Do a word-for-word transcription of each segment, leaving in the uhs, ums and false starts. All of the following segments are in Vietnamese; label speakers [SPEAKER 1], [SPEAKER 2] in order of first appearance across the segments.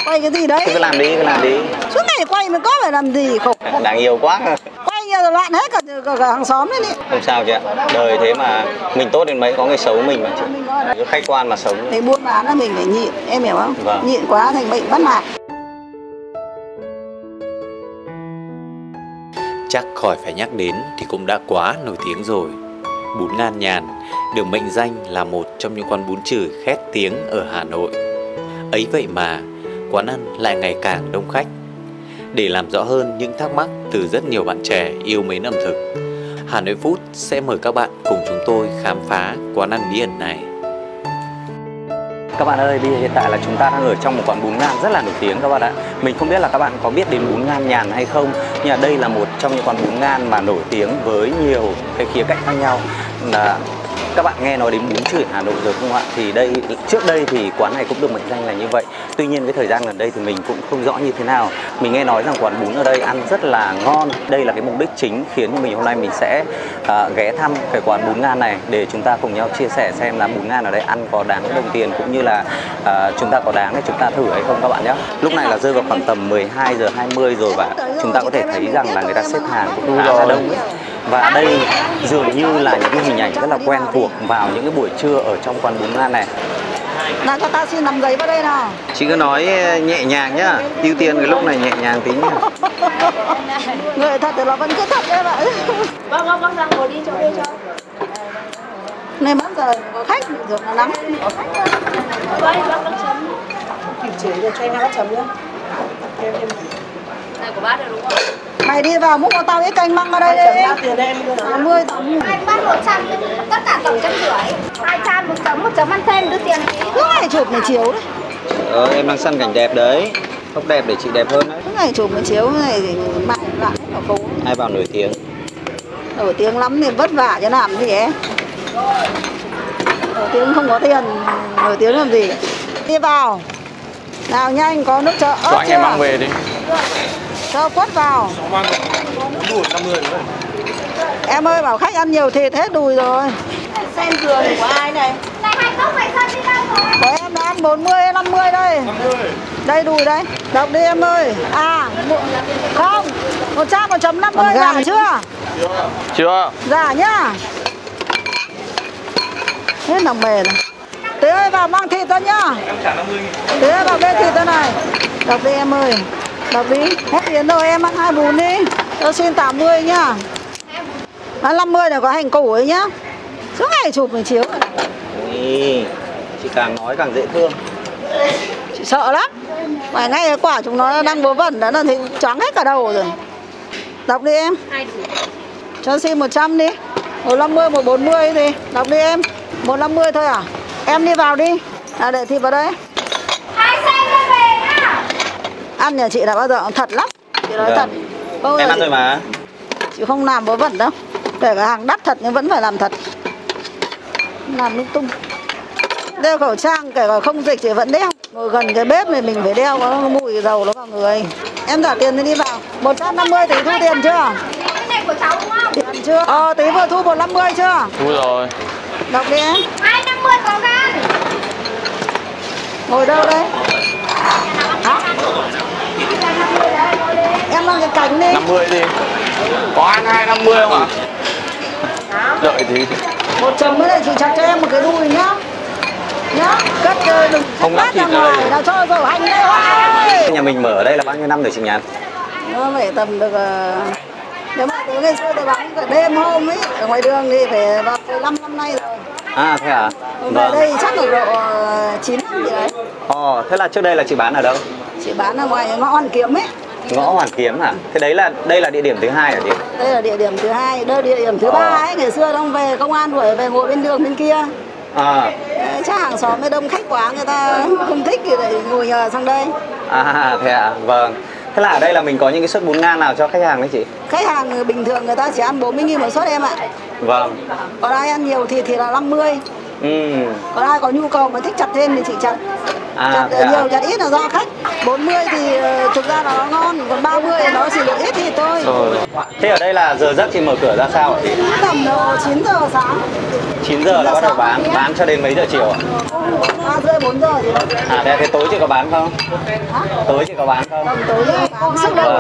[SPEAKER 1] Quay cái gì đấy?
[SPEAKER 2] Cứ làm đi, cứ làm đi.
[SPEAKER 1] Suốt ngày quay mà có phải làm gì khổ.
[SPEAKER 2] Đáng yêu quá.
[SPEAKER 1] Quay nhiều rồi loạn hết cả, cả, cả hàng xóm đấy.
[SPEAKER 2] Không sao chị ạ. Đời thế mà mình tốt đến mấy có người xấu mình mà chị. Cứ khách quan mà sống.
[SPEAKER 1] Để buôn bán là mình phải nhịn, em hiểu không?
[SPEAKER 2] Vâng.
[SPEAKER 1] Nhịn quá thành bệnh bắt nạt.
[SPEAKER 3] Chắc khỏi phải nhắc đến thì cũng đã quá nổi tiếng rồi. Bún Ngàn Nhàn được mệnh danh là một trong những quán bún chửi khét tiếng ở Hà Nội. Ấy vậy mà quán ăn lại ngày càng đông khách. Để làm rõ hơn những thắc mắc từ rất nhiều bạn trẻ yêu mến ẩm thực, Hà Nội Food sẽ mời các bạn cùng chúng tôi khám phá quán ăn bí ẩn này.
[SPEAKER 2] Các bạn ơi, bây giờ hiện tại là chúng ta đang ở trong một quán bún ngan rất là nổi tiếng các bạn ạ. Mình không biết là các bạn có biết đến bún Ngàn Nhàn hay không, nhưng mà đây là một trong những quán bún ngan mà nổi tiếng với nhiều cái khía cạnh khác nhau. Là các bạn nghe nói đến bún chửi Hà Nội rồi không ạ? Thì đây trước đây thì quán này cũng được mệnh danh là như vậy. Tuy nhiên cái thời gian gần đây thì mình cũng không rõ như thế nào. Mình nghe nói rằng quán bún ở đây ăn rất là ngon. Đây là cái mục đích chính khiến cho mình hôm nay mình sẽ uh, ghé thăm cái quán bún ngan này để chúng ta cùng nhau chia sẻ xem là bún ngan ở đây ăn có đáng đồng tiền, cũng như là uh, chúng ta có đáng để chúng ta thử hay không các bạn nhé. Lúc này là rơi vào khoảng tầm mười hai giờ hai mươi rồi và chúng ta có thể thấy rằng là người ta xếp hàng cũng khá là đông ấy. Và đây dường như là những cái hình ảnh rất là quen thuộc vào những cái buổi trưa ở trong quán bún ngan này.
[SPEAKER 1] Nào cho ta xin nằm giấy vào đây nào.
[SPEAKER 2] Chị cứ nói nhẹ nhàng nhá, ưu tiên cái lúc này nhẹ nhàng tí nhá.
[SPEAKER 1] Người thật thì nó vẫn cứ thật đấy bạn.
[SPEAKER 4] Vâng, vâng, vâng, ra ngồi đi cho đây cho.
[SPEAKER 1] Này bắt giờ có khách được là lắm. Có khách thôi.
[SPEAKER 4] Vâng, vâng, bác chấm.
[SPEAKER 1] Kịp chế được cho em hai bát chấm nhá. Em em.
[SPEAKER 4] Này của bác rồi đúng không?
[SPEAKER 1] Mày đi vào múc cho tao ít canh măng ở đây đi. Tiền em tám mươi tổng.
[SPEAKER 4] Hai bát một trăm, tất cả tổng trăm rưỡi. Hai trăm một chấm, một chấm ăn thêm đưa tiền tí.
[SPEAKER 1] Cứ ngày chụp này chiếu đấy.
[SPEAKER 2] Ờ, em đang săn cảnh đẹp đấy. Không đẹp để chị đẹp hơn đấy.
[SPEAKER 1] Cứ ngày chụp này chiếu này thì mạng lại hết cả phố.
[SPEAKER 2] Ai bảo nổi tiếng.
[SPEAKER 1] Nổi tiếng lắm thì vất vả chứ làm gì ấy. Nổi tiếng không có tiền, nổi tiếng làm gì. Đi vào. Nào nhanh, có nước chợ ớt chưa?
[SPEAKER 5] Cho anh em mang về đi.
[SPEAKER 1] Cho quất vào. Em ơi, bảo khách ăn nhiều thịt hết đùi rồi.
[SPEAKER 4] Xem dừa của ai này? Này hai cốc này sao đi đâu rồi?
[SPEAKER 1] Của em đã ăn bốn mươi, năm mươi đây. năm mươi. Đây đùi đây. Đọc đi em ơi. À, một, không. một trăm một chấm năm mươi giả chưa?
[SPEAKER 5] Chưa.
[SPEAKER 1] Giả nhá. Hết lòng mề này. Tế ơi vào mang thịt ra nhá. Tế ơi vào bê thịt ra này. Đọc đi em ơi. Đọc đi. Hết tiền rồi em ăn hai bún đi. Tôi xin tám mươi nhá. Ăn năm mươi này có hành củ ấy nhá. Suốt ngày chụp mình chiếu.
[SPEAKER 2] Ui, chị càng nói càng dễ thương.
[SPEAKER 1] Chị sợ lắm. Phải ngay cái quả chúng nó đang vớ vẩn đó là thì choáng hết cả đầu rồi. Đọc đi em. Cho xin một trăm đi. một năm mươi, một bốn mươi đi. Đọc đi em. một năm mươi thôi à? Em đi vào đi. À để thịt vào đây.
[SPEAKER 4] Hai xe đi về nhá.
[SPEAKER 1] Ăn nhà chị là bao giờ thật lắm. Chị nói
[SPEAKER 2] Được.
[SPEAKER 1] thật. Không
[SPEAKER 2] Em ăn
[SPEAKER 1] chị,
[SPEAKER 2] rồi mà.
[SPEAKER 1] chị không làm vớ vẩn đâu. Kể cả hàng đắt thật nhưng vẫn phải làm thật. Làm lung tung. Đeo khẩu trang kể cả không dịch chị vẫn đeo. Ngồi gần cái bếp này mình phải đeo, có mùi dầu nó vào người. Em trả tiền thì đi vào. một trăm năm mươi tỷ thu tiền chưa?
[SPEAKER 4] Cái này của cháu đúng không?
[SPEAKER 1] Tiền chưa? Ờ tí vừa thu một trăm năm mươi chưa?
[SPEAKER 5] Thu rồi.
[SPEAKER 1] Đọc đi em.
[SPEAKER 4] hai trăm năm mươi có gan.
[SPEAKER 1] Ngồi đâu đây? Hả? Em mang cái cánh đi.
[SPEAKER 5] năm mươi đi. Có ăn hai trăm năm mươi không ạ? Đợi tí.
[SPEAKER 1] Một chấm cái này chị chặt cho em một cái đùi nhá. Nhá, cất uh, đừng
[SPEAKER 5] Không
[SPEAKER 1] cất
[SPEAKER 5] lắp thịt
[SPEAKER 1] ra
[SPEAKER 5] ở đây.
[SPEAKER 1] ngoài, nào cho dầu hành đây hoài.
[SPEAKER 2] Nhà mình mở ở đây là bao nhiêu năm rồi chị Nhàn?
[SPEAKER 1] Nó phải tầm được uh, nếu mà từ ngày xưa tôi bán cả đêm hôm ấy ở ngoài đường thì phải vào mười lăm năm nay rồi.
[SPEAKER 2] À thế à?
[SPEAKER 1] Hôm nay đây chắc là độ uh, chín năm gì đấy.
[SPEAKER 2] Ồ, thế là trước đây là chị bán ở đâu?
[SPEAKER 1] Chị bán ở ngoài ngõ Hoàn Kiếm ấy.
[SPEAKER 2] Ngõ Hoàn Kiếm à? Thế đấy là đây là địa điểm thứ hai hả chị?
[SPEAKER 1] Đây là địa điểm thứ hai, đây là địa điểm thứ
[SPEAKER 2] Ờ.
[SPEAKER 1] ba ấy. Ngày xưa đông về công an đuổi về ngồi bên đường bên kia.
[SPEAKER 2] À.
[SPEAKER 1] Đấy, chắc hàng xóm mới đông khách quá, người ta không thích thì lại ngồi nhờ sang đây.
[SPEAKER 2] À thế à? Vâng. Thế là ở đây là mình có những cái suất bún ngan nào cho khách hàng đấy chị?
[SPEAKER 1] Khách hàng bình thường người ta chỉ ăn bốn mươi nghìn một suất em ạ.
[SPEAKER 2] Vâng.
[SPEAKER 1] Còn ai ăn nhiều thì thì là năm mươi.
[SPEAKER 2] Ừ.
[SPEAKER 1] Còn ai có nhu cầu mà thích chặt thêm thì chị chặt.
[SPEAKER 2] À,
[SPEAKER 1] chặt
[SPEAKER 2] thế à?
[SPEAKER 1] nhiều chặt ít là do khách. Bốn mươi thì ờ, thực ra là nó ngon, còn ba mươi thì nó chỉ được ít thì thôi.
[SPEAKER 2] Rồi. Thế ở đây là giờ giấc chị mở cửa ra sao ạ chị?
[SPEAKER 1] Tầm độ chín giờ sáng.
[SPEAKER 2] chín giờ là bắt đầu bán, bán cho đến mấy giờ chiều ạ?
[SPEAKER 1] ba rưỡi bốn giờ thì được.
[SPEAKER 2] À thế, thế tối chị có bán không? Tối chị có bán không?
[SPEAKER 1] Tầm tối bán sức đâu.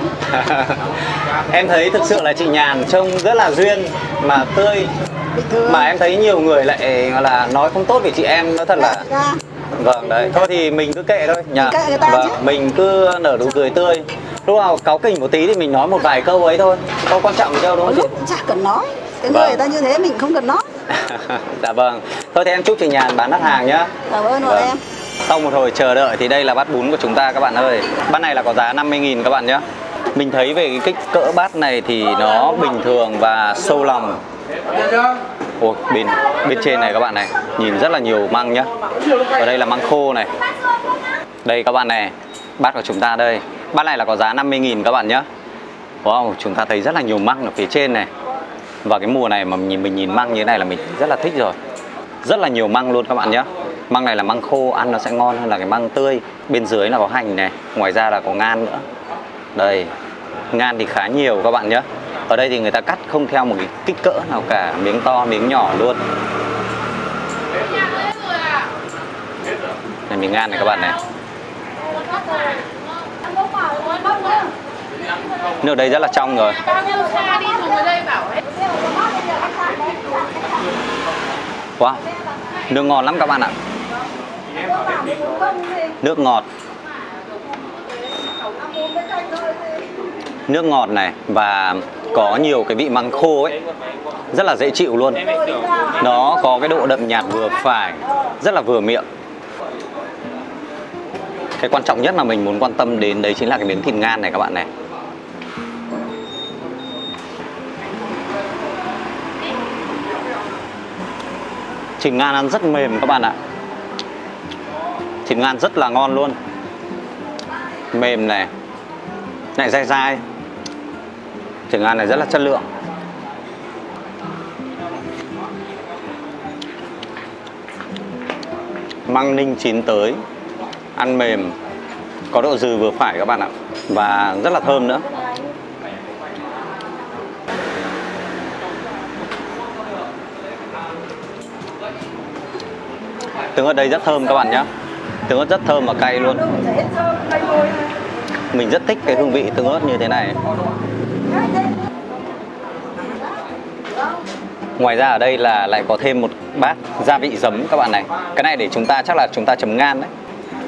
[SPEAKER 2] Em thấy thực sự là chị Nhàn trông rất là duyên mà tươi,
[SPEAKER 1] Bình thường.
[SPEAKER 2] mà em thấy nhiều người lại gọi là nói không tốt về chị em, nó thật là
[SPEAKER 1] Ra.
[SPEAKER 2] vâng đấy. Thôi thì mình cứ kệ thôi nhỉ.
[SPEAKER 1] Kệ người ta
[SPEAKER 2] Vâng,
[SPEAKER 1] chứ.
[SPEAKER 2] mình cứ nở nụ cười tươi. Lúc nào cáu kỉnh một tí thì mình nói một vài câu ấy thôi, câu quan trọng gì đâu đúng không chị?
[SPEAKER 1] Lúc cũng chả cần nói. Cái
[SPEAKER 2] Vâng.
[SPEAKER 1] người người ta như thế mình không cần nói.
[SPEAKER 2] Dạ vâng. Thôi thì em chúc chị Nhàn bán đắt hàng nhá.
[SPEAKER 1] Cảm ơn rồi em.
[SPEAKER 2] Sau một hồi chờ đợi thì đây là bát bún của chúng ta các bạn ơi. Bát này là có giá năm mươi nghìn các bạn nhé. Mình thấy về cái kích cỡ bát này thì nó bình thường và sâu lòng. Ôi, bên bên trên này các bạn này, nhìn rất là nhiều măng nhá. Ở đây là măng khô này. Đây các bạn này, bát của chúng ta đây. Bát này là có giá năm mươi nghìn các bạn nhé. Wow, chúng ta thấy rất là nhiều măng ở phía trên này. Và cái mùa này mà mình nhìn, mình nhìn măng như thế này là mình rất là thích rồi. Rất là nhiều măng luôn các bạn nhé. Măng này là măng khô, ăn nó sẽ ngon hơn là cái măng tươi. Bên dưới là có hành này, ngoài ra là có ngan nữa. Đây, ngan thì khá nhiều các bạn nhé. Ở đây thì người ta cắt không theo một cái kích cỡ nào cả, miếng to, miếng nhỏ luôn. Này miếng ngan này các bạn này. Nước ở đây rất là trong rồi. Wow, nước ngon lắm các bạn ạ. Nước ngọt. Nước ngọt này và có nhiều cái vị măng khô ấy, rất là dễ chịu luôn. Nó có cái độ đậm nhạt vừa phải, rất là vừa miệng. Cái quan trọng nhất mà mình muốn quan tâm đến đấy chính là cái miếng thịt ngan này các bạn này. Thịt ngan ăn rất mềm các bạn ạ. Thịt ngan rất là ngon luôn. Mềm này, lại dai dai. Thịt ngan này rất là chất lượng. Măng ninh chín tới, ăn mềm, có độ dừ vừa phải các bạn ạ. Và rất là thơm nữa. Tương ớt đây rất thơm các bạn nhé. Tương ớt rất thơm và cay luôn. Mình rất thích cái hương vị tương ớt như thế này. Ngoài ra ở đây là lại có thêm một bát gia vị giấm các bạn này. Cái này để chúng ta chắc là chúng ta chấm ngan đấy.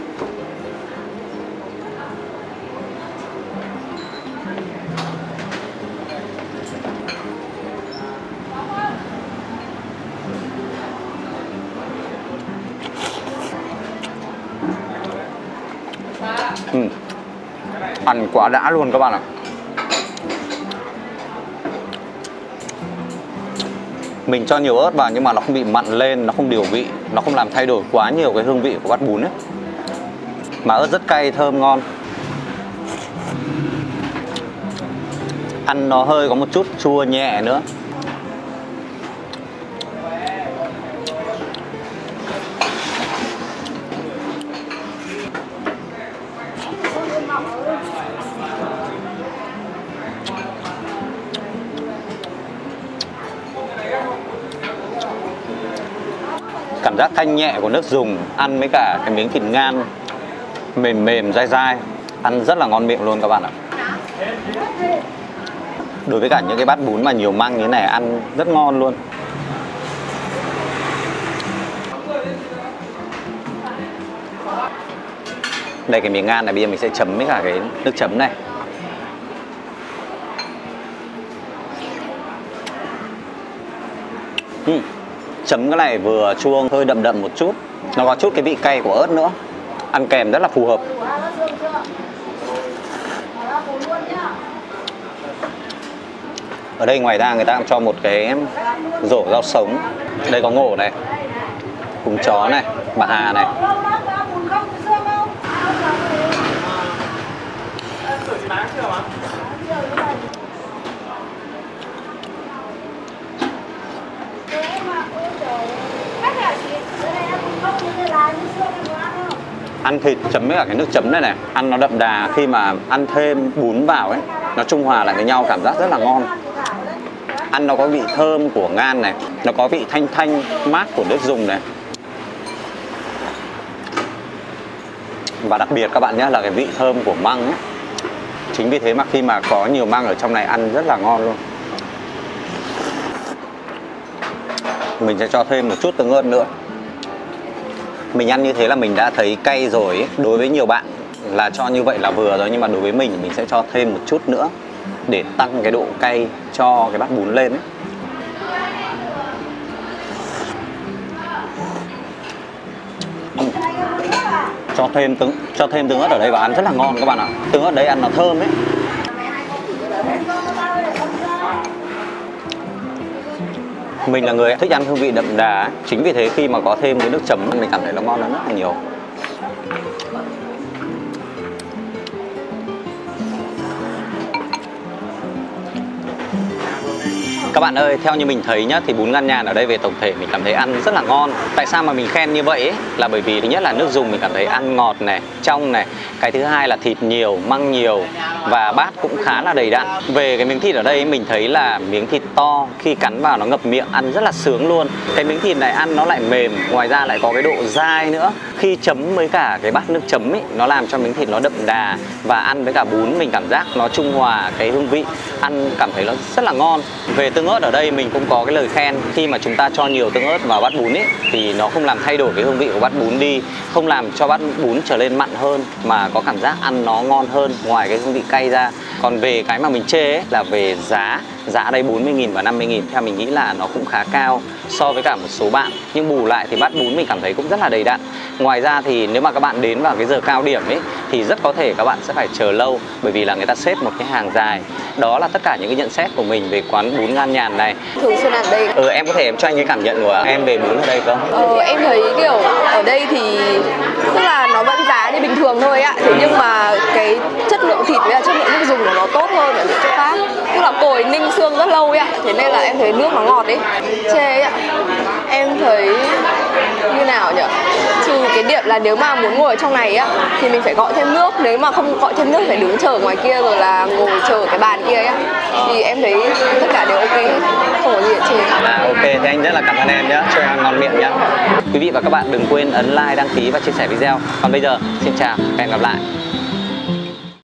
[SPEAKER 2] Ừ. Ăn quá đã luôn các bạn ạ. Mình cho nhiều ớt vào nhưng mà nó không bị mặn lên, nó không điều vị, nó không làm thay đổi quá nhiều cái hương vị của bát bún ấy. Mà ớt rất cay, thơm, ngon. Ăn nó hơi có một chút chua nhẹ nữa. Cảm giác thanh nhẹ của nước dùng ăn với cả cái miếng thịt ngan mềm mềm dai dai, ăn rất là ngon miệng luôn các bạn ạ. Đối với cả những cái bát bún mà nhiều măng như thế này ăn rất ngon luôn. Đây cái miếng ngan này bây giờ mình sẽ chấm với cả cái nước chấm này. uhm. Chấm cái này vừa chua hơi đậm đậm một chút. Nó có chút cái vị cay của ớt nữa. Ăn kèm rất là phù hợp. Ở đây ngoài ra người ta cũng cho một cái rổ rau sống. Đây có ngổ này, cùng chó này, bà Hà này. ăn thịt chấm với cả cái nước chấm này này, ăn nó đậm đà, khi mà ăn thêm bún vào ấy, nó trung hòa lại với nhau, cảm giác rất là ngon. Ăn nó có vị thơm của ngan này, nó có vị thanh thanh mát của nước dùng này. Và đặc biệt các bạn nhé là cái vị thơm của măng ấy. Chính vì thế mà khi mà có nhiều măng ở trong này ăn rất là ngon luôn. Mình sẽ cho thêm một chút tương ớt nữa. Mình ăn như thế là mình đã thấy cay rồi ấy. Đối với nhiều bạn là cho như vậy là vừa rồi, nhưng mà đối với mình mình sẽ cho thêm một chút nữa để tăng cái độ cay cho cái bát bún lên ấy. Cho thêm tương cho thêm tương ớt ở đây và ăn rất là ngon các bạn ạ. Tương ớt đấy ăn nó thơm ấy. Mình là người thích ăn hương vị đậm đà ấy. Chính vì thế khi mà có thêm cái nước chấm mình cảm thấy nó ngon hơn rất là nhiều. Các bạn ơi, theo như mình thấy nhá, thì bún Ngăn Nhàn ở đây về tổng thể mình cảm thấy ăn rất là ngon. Tại sao mà mình khen như vậy ấy? Là bởi vì thứ nhất là nước dùng mình cảm thấy ăn ngọt này, trong này. Cái thứ hai là thịt nhiều, măng nhiều và bát cũng khá là đầy đặn. Về cái miếng thịt ở đây mình thấy là miếng thịt to, khi cắn vào nó ngập miệng, ăn rất là sướng luôn. Cái miếng thịt này ăn nó lại mềm, ngoài ra lại có cái độ dai nữa. Khi chấm với cả cái bát nước chấm ấy, nó làm cho miếng thịt nó đậm đà. Và ăn với cả bún mình cảm giác nó trung hòa cái hương vị, ăn cảm thấy nó rất là ngon. Về tương ớt ở đây mình cũng có cái lời khen, khi mà chúng ta cho nhiều tương ớt vào bát bún ấy thì nó không làm thay đổi cái hương vị của bát bún đi, không làm cho bát bún trở lên mặn hơn, mà có cảm giác ăn nó ngon hơn ngoài cái hương vị cay ra. Còn về cái mà mình chê ấy là về giá, giá ở đây bốn mươi nghìn và năm mươi nghìn, theo mình nghĩ là nó cũng khá cao so với cả một số bạn. Nhưng bù lại thì bát bún mình cảm thấy cũng rất là đầy đặn. Ngoài ra thì nếu mà các bạn đến vào cái giờ cao điểm ấy thì rất có thể các bạn sẽ phải chờ lâu, bởi vì là người ta xếp một cái hàng dài. Đó là tất cả những cái nhận xét của mình về quán bún Ngăn Nhàn này.
[SPEAKER 6] Thường xuyên ăn đây.
[SPEAKER 2] Ừ, em có thể em cho anh cái cảm nhận của em về bún ở đây không?
[SPEAKER 6] Ờ, em thấy kiểu ở đây thì tức là nó vẫn giá như bình thường thôi ạ. Thế nhưng mà cái chất lượng thịt với là chất lượng nước dùng của nó tốt hơn ở những chỗ khác. Tức là cô ấy ninh xương rất lâu ấy ạ. Thế nên là em thấy nước nó ngọt ấy. Chê ấy ạ. Em thấy như nào nhỉ? Trừ cái điểm là nếu mà muốn ngồi ở trong này á thì mình phải gọi thêm nước. Nếu mà không gọi thêm nước phải đứng chờ ngoài kia rồi là ngồi chờ cái bàn kia ấy á. Thì em thấy tất cả đều ok, không có gì ở trên.
[SPEAKER 2] À, ok, thế anh rất là cảm ơn em nhé, cho em ngon miệng nhé. Quý vị và các bạn đừng quên ấn like, đăng ký và chia sẻ video. Còn bây giờ, xin chào và hẹn gặp lại.